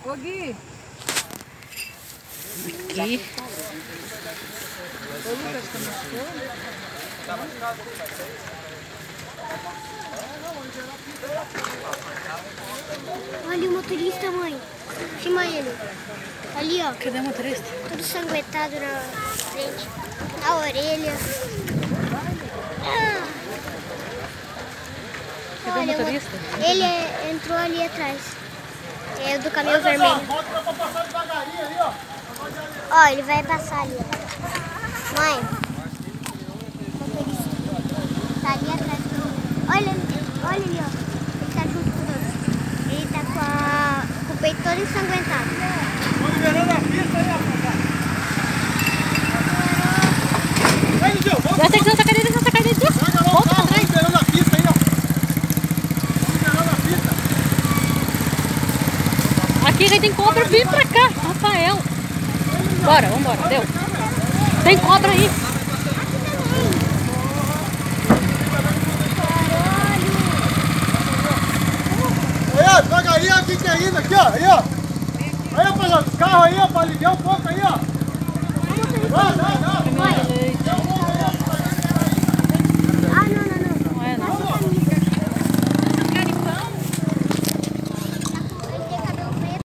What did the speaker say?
Ô, Gui. Aqui. Ô, Lucas, tá machucando? Tá machucado? Olha o motorista, mãe. Filma ele. Ali, ó. Cadê o motorista? Tudo sanguentado na frente, na orelha. Ah. Cadê o motorista? Ele entrou ali atrás. É o do caminhão vermelho. Volta pra passar devagarinho ali, ó. Ó, ele vai passar ali, ó. Mãe. Motorista. Tá ali atrás. Olha ali, ó. Ele tá junto com nós. Ele tá com o peito todo ensanguentado. Tô liberando a pista aí, rapaz. Aí, Lideu, volta. Deixa ele sacar dele, sacar dele. Pega lá o carro, tô liberando a pista aí, ó. Tô liberando a pista. Aqui a gente tem cobra, vem pra cá, Rafael. Bora, vambora, deu. Tem cobra aí. Aí, ó, devagarinho aqui que é indo, aqui, ó. Aí, ó. Aí, rapaziada, os carros aí, ó, pra aliviar um pouco aí, ó. Dá. Mãe.